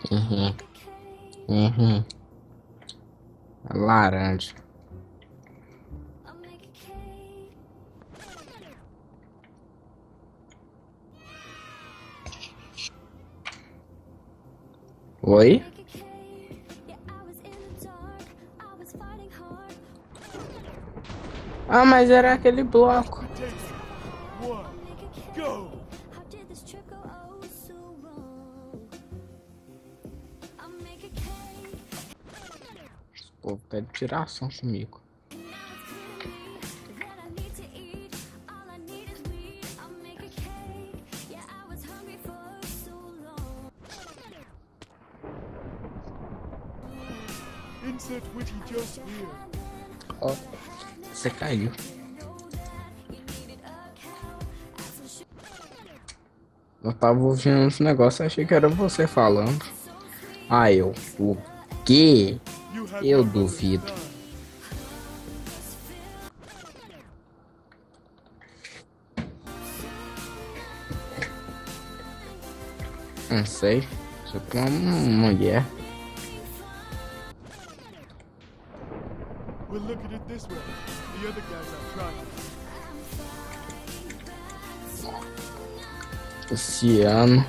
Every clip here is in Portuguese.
Uhum. Uhum. Laranja. Oi? Ah, mas era aquele bloco. Transportation. One. Go. O povo tá de tiração comigo. Insert witty joke here. Ó, você caiu. Eu tava ouvindo esse negócio, achei que era você falando. Ah, eu. O quê? You have Eu your moment to duvido. shine. Não sei. Sou uma mulher. We'll look at it this way. The other guys are trying. Esse ano.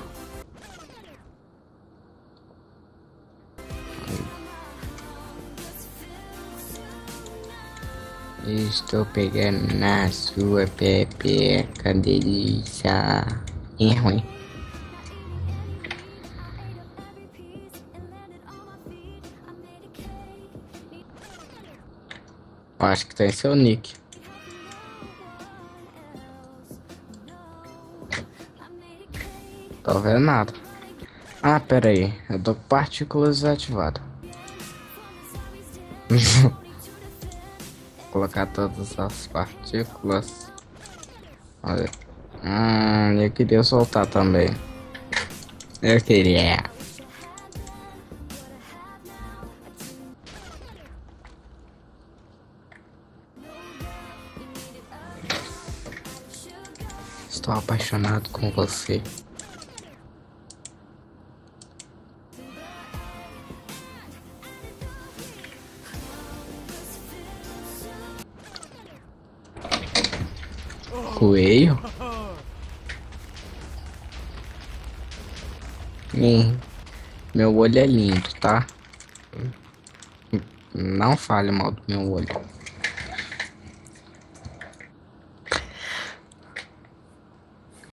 Estou pegando na sua pepeca, delícia. É ruim. Eu acho que tem seu nick. Tô vendo nada. Ah, pera aí. Eu tô com partículas desativado. Colocar todas as partículas. Olha. Eu queria soltar também. Eu queria. Estou apaixonado com você. Coelho? Meu olho é lindo, tá? Não fale mal do meu olho.